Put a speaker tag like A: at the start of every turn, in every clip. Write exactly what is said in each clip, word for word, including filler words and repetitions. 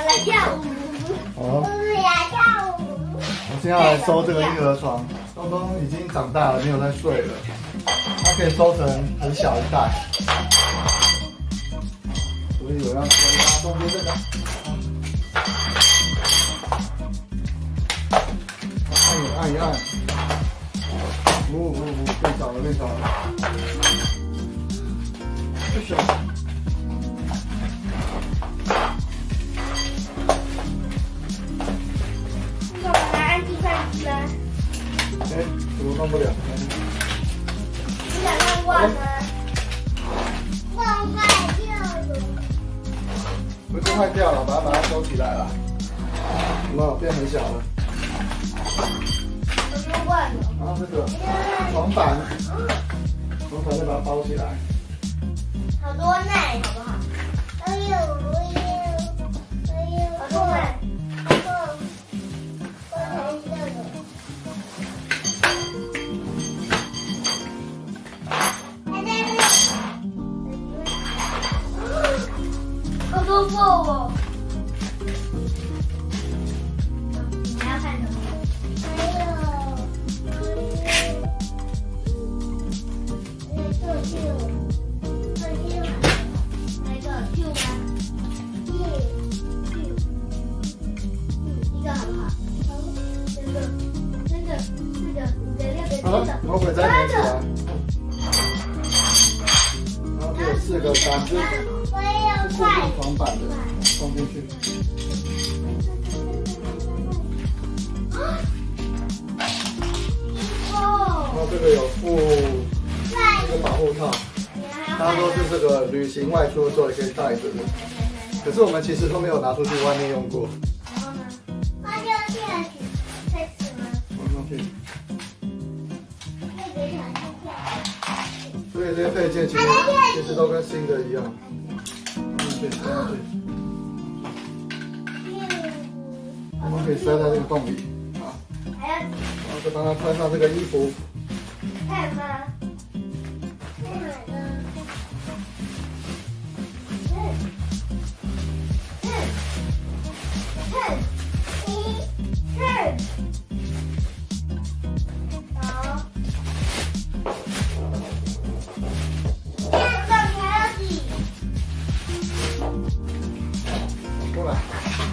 A: 来跳舞。
B: 哦。
A: 我要跳舞。
B: 我现在来收这个婴儿床，东东已经长大了，没有在睡了，它可以收成很小一袋，所以我要收它中间这个。 按一按一按，呜呜呜，变小了变小了，不小。
A: 要把它按计算机吗？
B: 哎，怎么弄不了？
A: 你想看挂吗？挂坏掉了。
B: 不是坏掉了，把它把它收起来了。有没有变很小了？ 然后这个床板，床板再把它包起来。
A: 好多奶，好不好？哎呦，哎呦，哎呦，好多奶，好多，我才这个。还在这，好多布哦。你还要看什么？
B: 好，魔鬼再连起来。然后这有四个板子，是固定床板的，放进去。然后这个有附这个保护套，它都是这个旅行外出的时候也可以带着的。可是我们其实都没有拿出去外面用过。
A: 然后呢？那就这样子开始吗？
B: 放上去。 所以这些配件其实其实都跟新的一样，放进去，塞上去，我们可以塞在这个洞里，啊，然后再帮他穿上这个衣服。
A: 看吗？
B: 过来。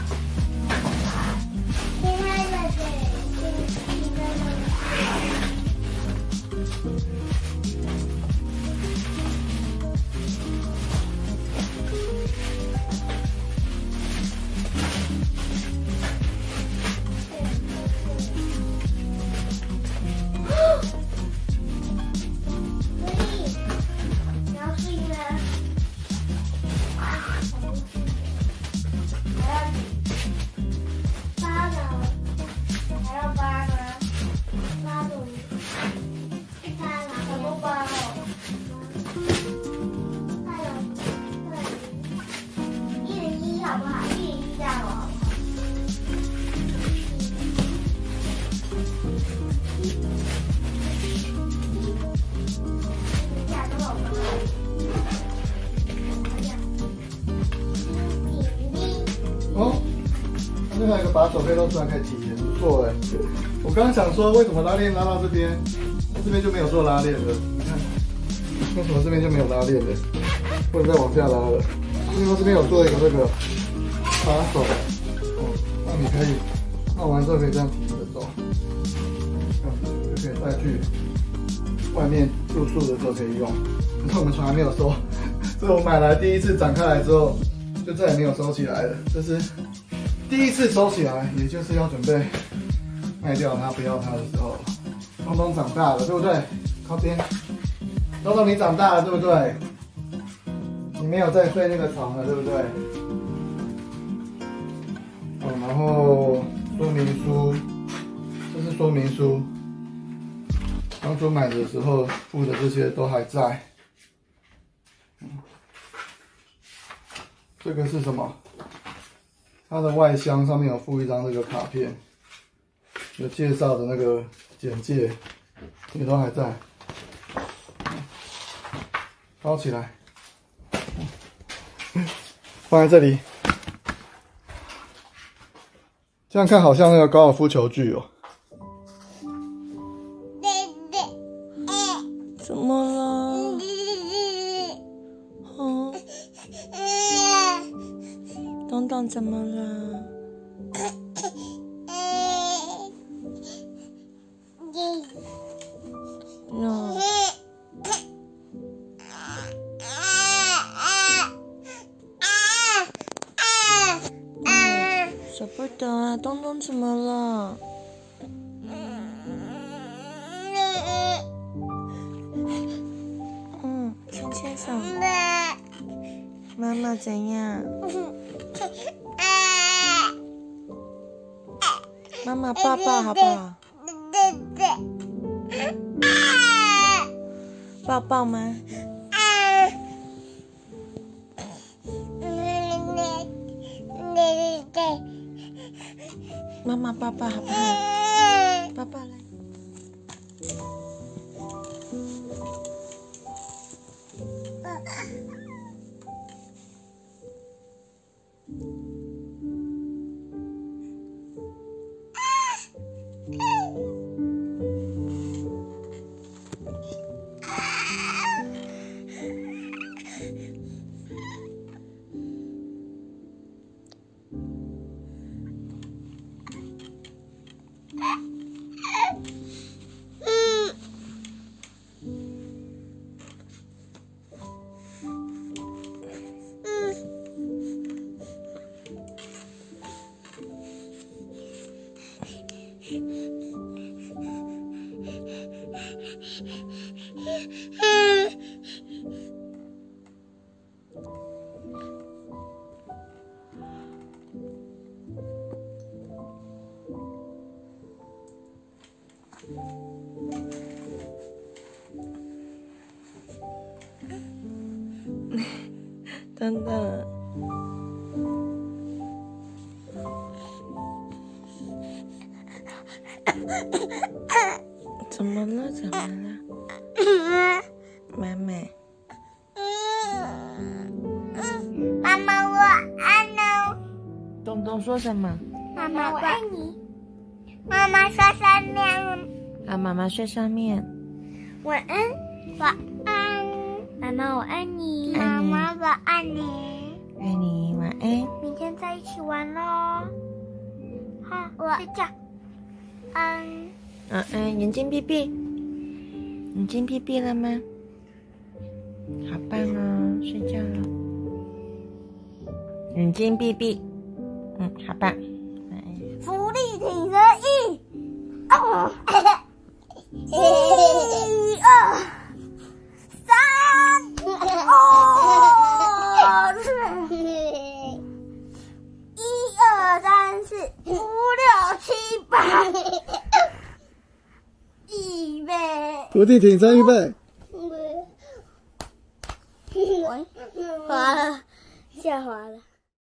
B: 哦，另外一个把手可以露出来可以提耶，不错哎。我刚刚想说，为什么拉链拉到这边，这边就没有做拉链的？你看，为什么这边就没有拉链的？不能再往下拉了。因为这边有做一个这个把手，哦，那你可以弄完之后可以这样提着走，这样子就可以带去外面住宿的时候可以用。可是我们从来没有收，这是我买来第一次展开来之后，就再也没有收起来了。这是第一次收起来，也就是要准备卖掉它、不要它的时候。东东长大了，对不对？靠边，东东你长大了，对不对？你没有再睡那个床了，对不对？哦，然后说明书，这是说明书。当初买的时候附的这些都还在。这个是什么？它的外箱上面有附一张这个卡片，有介绍的那个简介，也都还在。包起来，放在这里。 这样看好像那个高尔夫球具哦。
C: 怎么了？嗯，东东怎么了？嗯。舍不得啊，东东怎么了？嗯，牵牵手。妈妈怎样？妈妈抱抱好不好？抱抱吗？妈妈抱抱好不好？抱抱来。等等，怎么了？怎么了？妹妹，
A: 妈妈，我爱你。
C: 东东说什么？
A: 妈妈，我爱你。妈妈说上面。
C: 啊，妈妈睡上面。
A: 晚安。晚安。妈妈，我爱你。妈妈，我爱你。
C: 爱你，晚安。
A: 明天再一起玩喽。好，我睡觉。嗯。
C: 晚安，眼睛闭闭。眼睛闭闭了吗？好棒哦，睡觉了。眼睛闭闭。嗯，好棒。
A: 伏地挺身一，哦，一二三，哦，一二三四五六七八，预备，
B: 伏地挺身预备。
A: 滑了，下滑了。